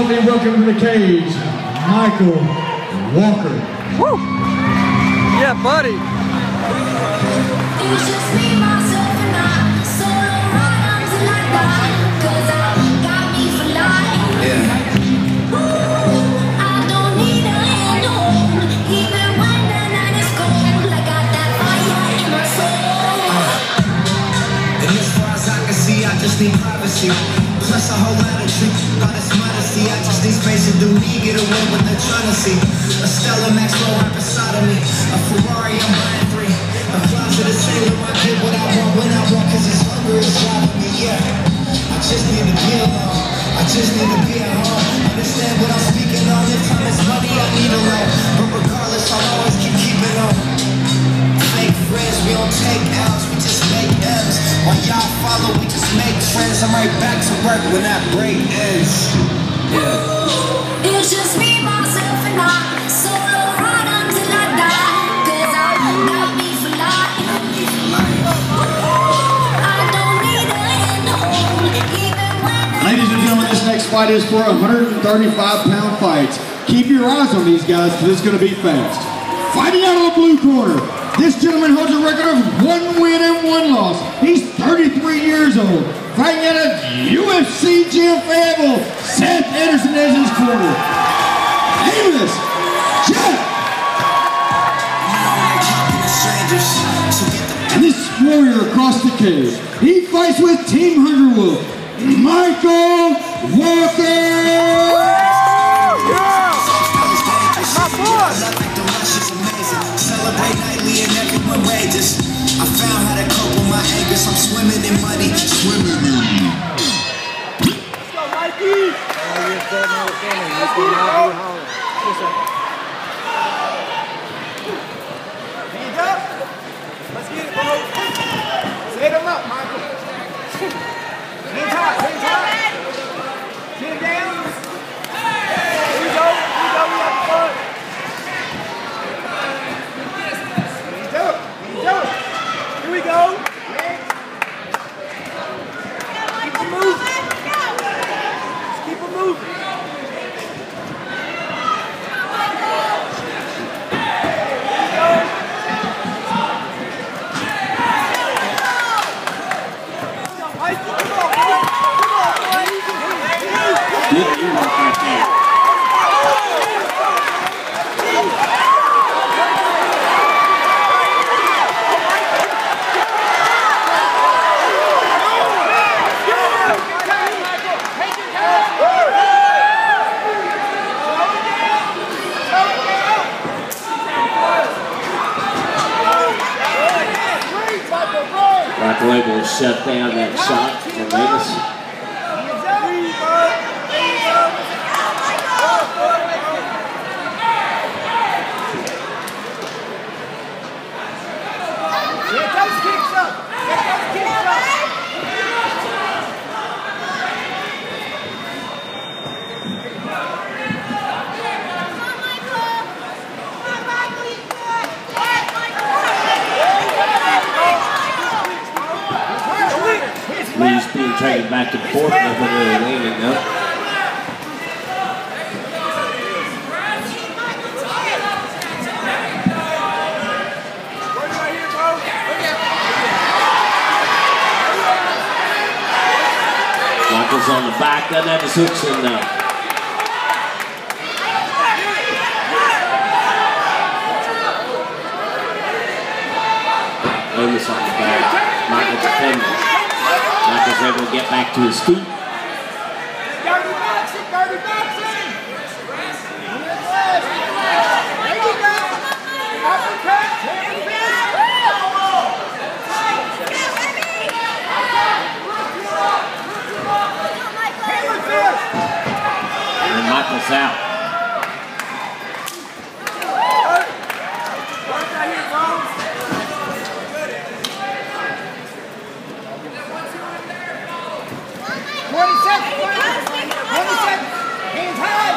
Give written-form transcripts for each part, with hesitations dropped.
help me welcome to the cage, Michael Walker. Woo! Yeah, buddy. It's just me, myself, and I. Solo ride until I die. 'Cause I got me for life. Yeah. Ooh, I don't need a hand to hold. Even when the night is cold, I got that fire in my soul. And as far as I can see, I just need privacy. Plus a whole lot of truth, but it's modesty. I just need space to do me, get away what they're trying to see. A Stella Maxwell right beside of me. A Ferrari, I'm buying 3. A closet is sailor, I get what I want when I want, 'cause this hunger is driving me, yeah. I just need to be alone, I just need to be at home. Understand what I'm speaking on, if time is money, I need a loan. But regardless, I'll always keep on. Fake friends, we don't take L's, we just make M's. While y'all follow, we just make friends. I'm right back to work when that break ends. Yeah. It's just me, myself, and I. Solo ride until I die. 'Cause I got me for life. I don't need a hand to hold. Even when Ladies and gentlemen, this next fight is for a 135-pound fight. Keep your eyes on these guys because it's going to be fast. Fighting out of the blue corner, this gentleman holds a record of 1 win and 1 loss. He's 33 years old. Fighting out of UFC Gym Fayetteville, Seth Anderson is his corner. Amos Jack. And this warrior across the cage, he fights with Team Hungerwolf, Michael Walker. Celebrate nightly and everyone rages. I found how to cope with my angers. I'm swimming in money, swimming in money. Let's go, Mikey! Let's go, hands up! Let's get it, bro! Let's hit him up, Michael! Hands high, hands high! Chin down! Here we go, we have fun! Here we go. Keep them moving. Just keep them moving. Michael able to shut down that shot from Vegas. Lee's being traded back and forth, nothing really landing though. Michael's on the back, doesn't have his hooks in now. Amos on the back, Michael defending. Michael's able to get back to his feet. Dirty boxing, dirty boxing! There you go! Uppercut! And Michael's out. Hands high!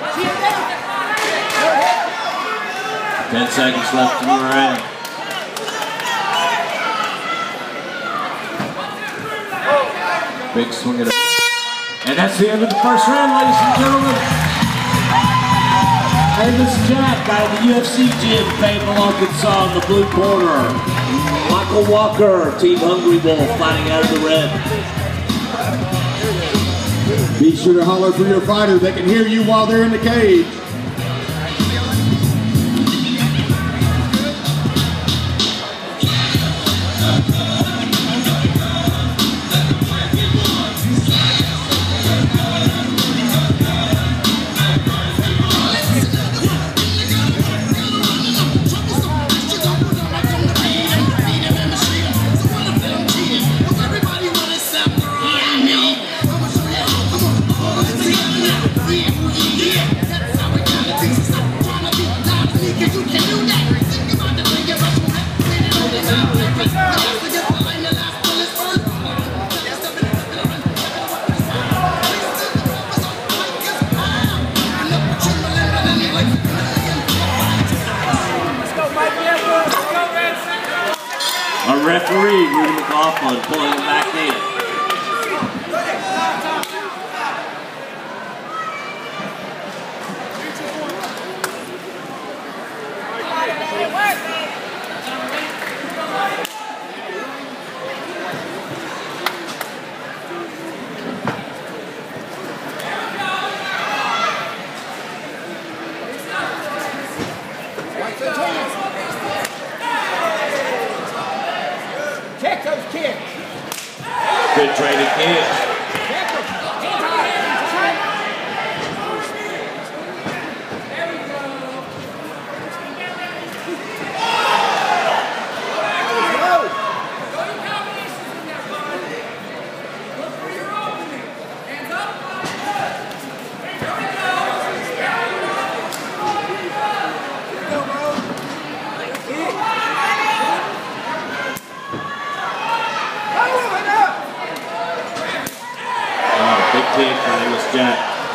10 seconds left in the round. Big swing at it. And that's the end of the first round, ladies and gentlemen. Hey, this is Jack out of the UFC gym, Fayetteville, Arkansas, in the blue corner. Michael Walker, Team Hungry Wolf, fighting out of the red. Be sure to holler for your fighter. They can hear you while they're in the cage. Our referee, Rudy McLaughlin, pulling him back in. Check those kids. Good training kick. Check them. There we go. Look for your opening. Hands up. Big kick by Amos Jack.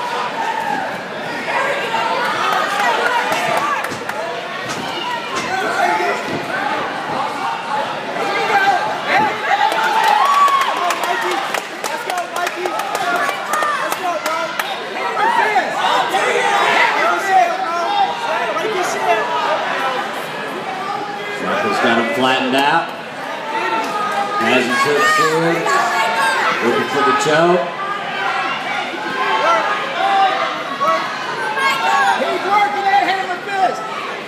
Michael's got him flattened out. Has his hips forward. Looking for the choke. Keep working that hammer fist.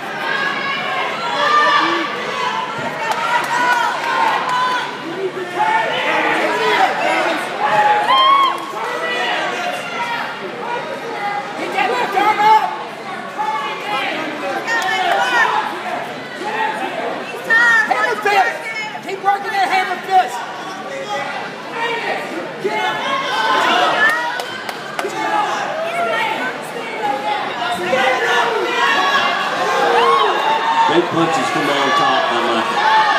Get that left arm up. Hammer fist. Keep working that hammer fist. Big punches from on top by Michael.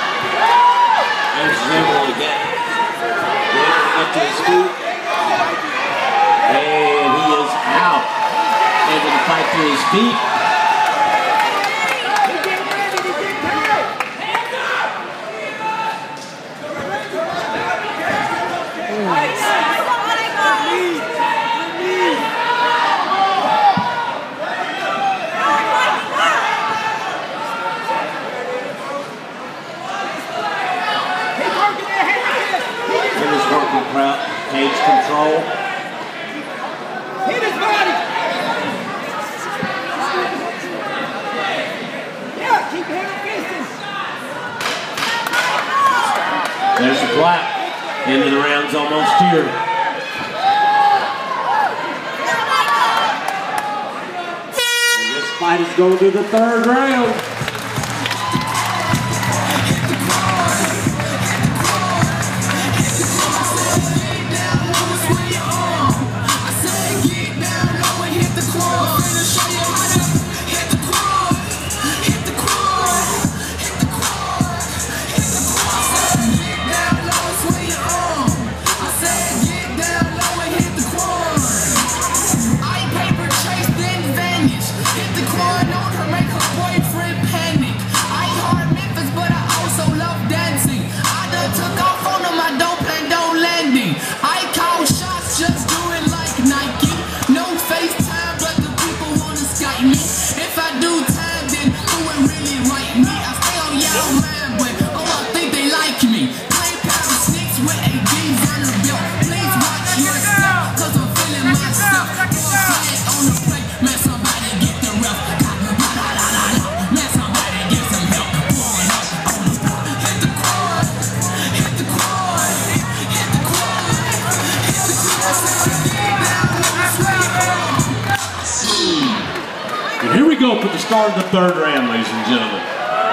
He's able to get to his feet. And he is out. Able to fight to his feet. Cage control. Hit his body. Yeah, keep hammer fisting. There's the clap. End of the round's almost here. And this fight is going to the third round. Hit the quad on her, make her boyfriend pay. go for the start of the third round, ladies and gentlemen.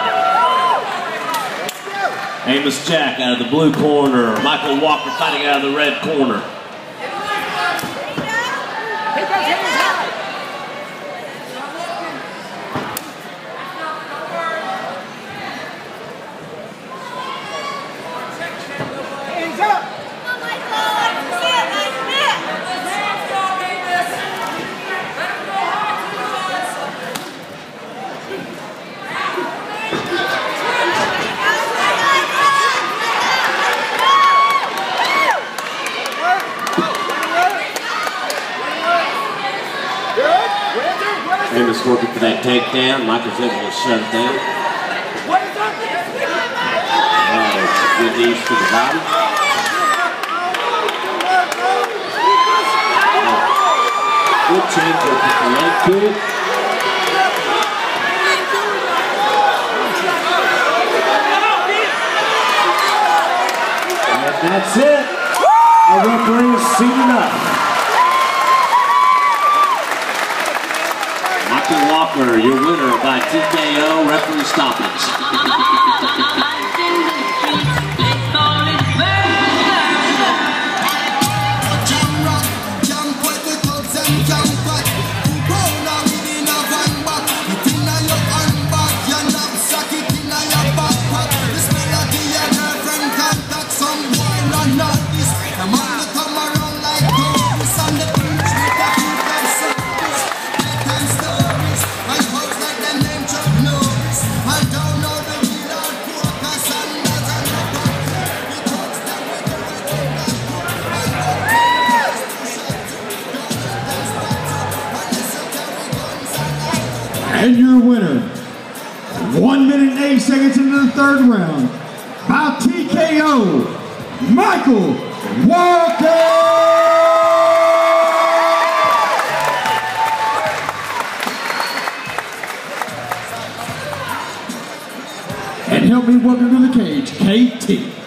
Amos Jack out of the blue corner. Michael Walker fighting out of the red corner. Hands up! Amos working for that takedown. Michael's able to shut it down. Good knees to the body. Good change up with the leg kick. And that's it. Our referee is seated up. Michael Walker, your winner by TKO referee stoppage. And your winner, 1 minute and 8 seconds into the third round, by TKO, Michael Walker! And help me welcome to the cage, KT.